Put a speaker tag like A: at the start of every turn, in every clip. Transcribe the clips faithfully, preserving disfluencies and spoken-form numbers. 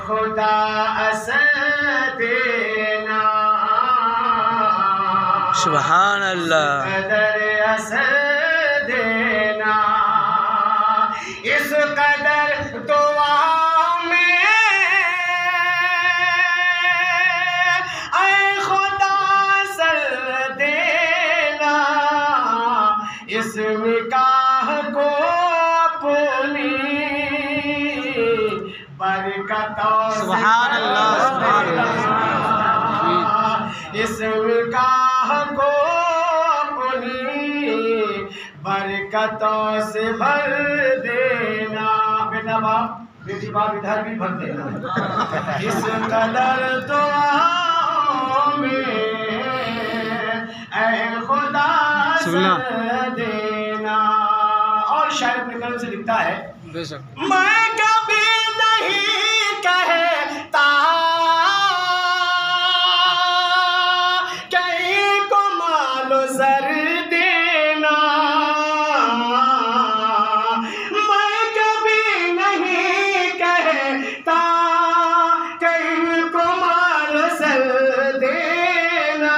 A: खुदा असर देना,
B: सुभान अल्लाह,
A: कदर असर देना, इस कदर दुआ में ऐ खुदा असर देना, इस निकाह को अपनी बरकतों से
B: सुभान अल्लाह, सुभान
A: अल्लाह, इस निकाह को अपनी बरकतों से भर देना। बेटा बाप, बेटी बाप इधर भी भर देना। इस कदर दुआ में ऐ खुदा असर देना। और शायद अपने कलम से लिखता है,
B: बेशक
A: मैं कभी नहीं कहता कहीं को मालो सर देना, मैं कभी नहीं कहता कहीं को मालो सर देना,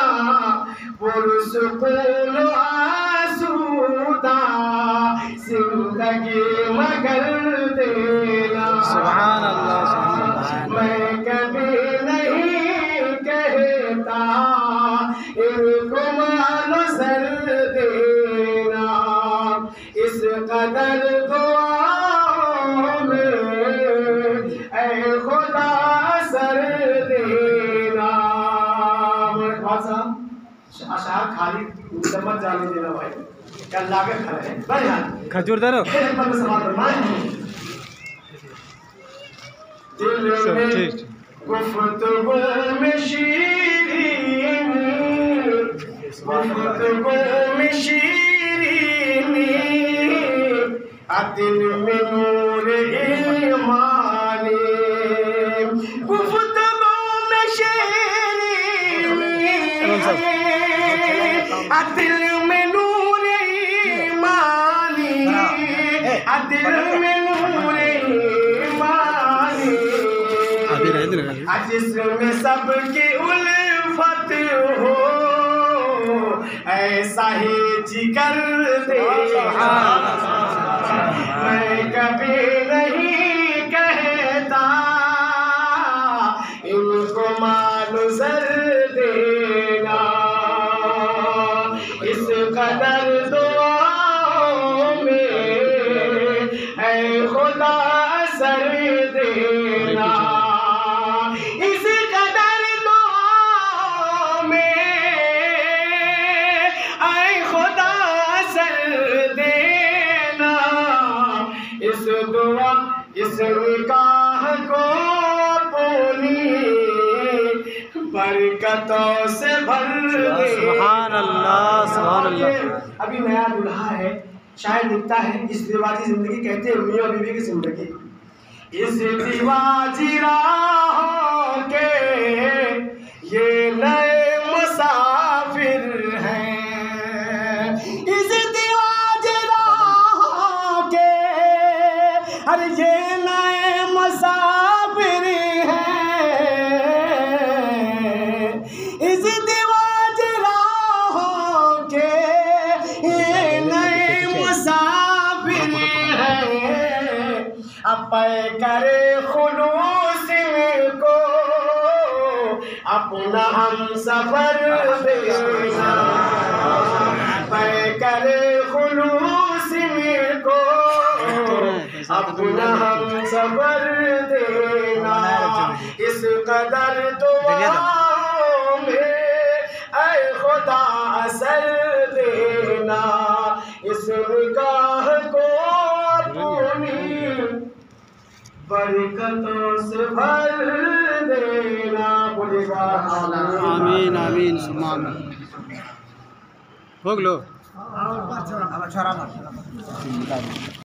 A: पुरसुकून आसूदा जिंदगी मगर देना।
B: सुभान अल्लाह, सुभान अल्लाह।
A: मैं कभी नहीं कहता इनको मानो सर देना, इस कदर दुआ में ऐ खुदा सर देना। अशार खाली मत जाने देना भाई, क्या लागत है भाई।
B: खजूर दरो
A: दिल में गुफ्तगू में शीरीनी, गुफ्तगू में शीरीनी, दिल में नूर ईमानी, गुफ्तगू में शीरीनी, दिल में नूर ईमानी, दिल में नूर ईमानी, जिसमें सबकी उल्फत हो ऐसा ही जिगर देना। मैं कभी नहीं कहता इनको मानो सर देना, इस कदर दुआ में ऐ खुदा असर देना, इस कदर दुआ में ऐ खुदा असर देना, इस दुआ इस निकाह को अपनी बरकतों से भर देना।
B: सुभान अल्लाह, सुभान अल्लाह।
A: अभी नया दूल्हा है, शायद लिखता है इस रिवाजी जिंदगी कहते हैं मियां बीवी की जिंदगी, इस रिवाजी राहों के ये नए मुसाफिर हैं, इस रिवाजी राहों के अरे ये नए मुसाफिर हैं, इस रिवाजी राहों के ये नए मुसाफिर हैं, अब करे खुलूस को अपना हम सफर देना, करे खुलूस को अपना हम सफर देना, इस कदर दुआ में ऐ खुदा असर देना, इस निकाह को अपनी बरकतों से भर देना। बोलेगा
B: आमीन, आमीन, सुम्मा आमीन। भोग लो।